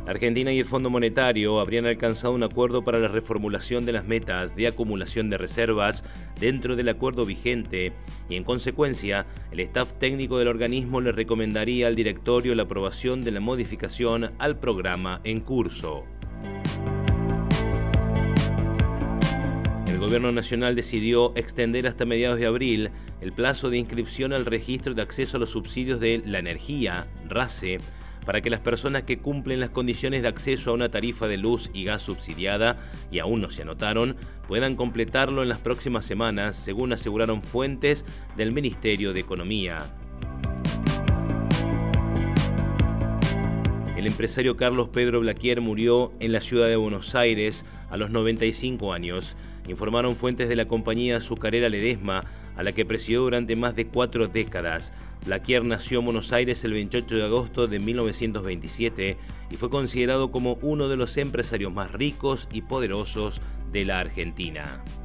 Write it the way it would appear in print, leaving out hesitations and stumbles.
Argentina y el Fondo Monetario habrían alcanzado un acuerdo para la reformulación de las metas de acumulación de reservas dentro del acuerdo vigente y, en consecuencia, el staff técnico del organismo le recomendaría al directorio la aprobación de la modificación al programa en curso. El Gobierno Nacional decidió extender hasta mediados de abril el plazo de inscripción al registro de acceso a los subsidios de la energía, RACE, para que las personas que cumplen las condiciones de acceso a una tarifa de luz y gas subsidiada y aún no se anotaron, puedan completarlo en las próximas semanas, según aseguraron fuentes del Ministerio de Economía. El empresario Carlos Pedro Blaquier murió en la ciudad de Buenos Aires a los 95 años, informaron fuentes de la compañía azucarera Ledesma, a la que presidió durante más de 4 décadas. Blaquier nació en Buenos Aires el 28 de agosto de 1927 y fue considerado como uno de los empresarios más ricos y poderosos de la Argentina.